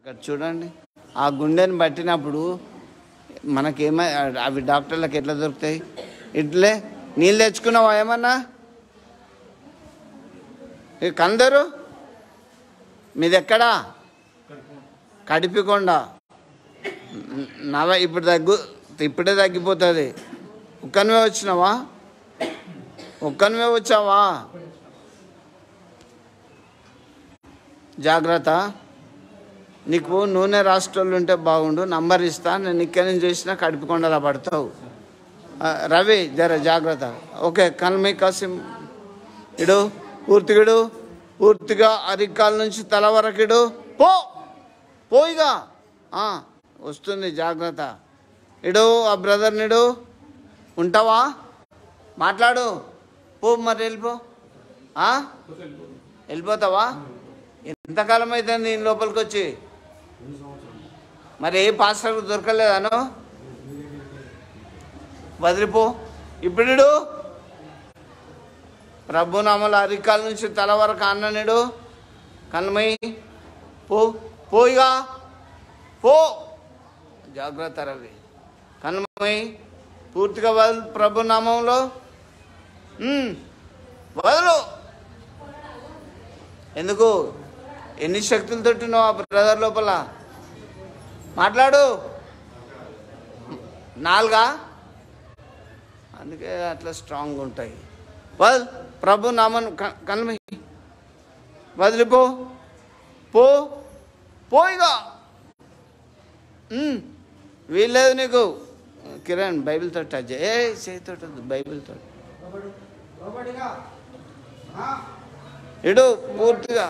అక్కడ చూడండి, ఆ గుండెని పట్టినప్పుడు మనకేమై అవి డాక్టర్లకు ఎట్లా దొరుకుతాయి? ఇట్లే నీళ్ళు తెచ్చుకున్నావా ఏమన్నా? కందరు మీది ఎక్కడా? కడిపికొండ. ఇప్పుడే తగ్గిపోతుంది. ఒక్కనివే వచ్చినావా? ఒక్కనివే వచ్చావా? జాగ్రత్త. నీకు నూనె రాష్ట్రాలు ఉంటే బాగుండు, నంబర్ ఇస్తా, నేను ఇక్కడి నుంచి చేసినా కడిపికొండలా పడతావు. రవి జర జాగ్రత్త. ఓకే, కల్మి కాసిం ఇడు, పూర్తిగిడు, పూర్తిగా అరికాల నుంచి తల వరకిడు. పోయిగా వస్తుంది, జాగ్రత్త. ఇడు ఆ బ్రదర్నిడు. ఉంటావా? మాట్లాడు. పో మరి, వెళ్ళిపో. వెళ్ళిపోతావా? ఎంతకాలం అవుతుంది నేను లోపలికి వచ్చి? మరి ఏ పాస్టర్ దొరకలేదాను? వదిలిపో. ఇప్పుడు ప్రభునామల అరికాల నుంచి తల వరకు అన్ననిడు. కన్మయ్యి పోయిగా పో. జాగ్రత్త రవి. కన్మయ్యి పూర్తిగా వదలు ప్రభునామంలో. వదలు. ఎందుకు? ఎన్ని శక్తులతోటి నువ్వు ఆ బ్రదర్ లోపల? మాట్లాడు. 4 అందుకే అట్లా స్ట్రాంగ్ ఉంటాయి. ప్రభు నామను కన్మి వదిలిపో. పోయిగా. వీల్లేదు నీకు. కిరణ్ బైబిల్తో టచ్ చేతితో బైబిల్తో ఇడు పూర్తిగా.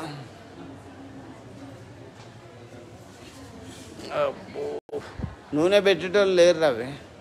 నూనె పెట్టేటోళ్ళు లేరు రవి.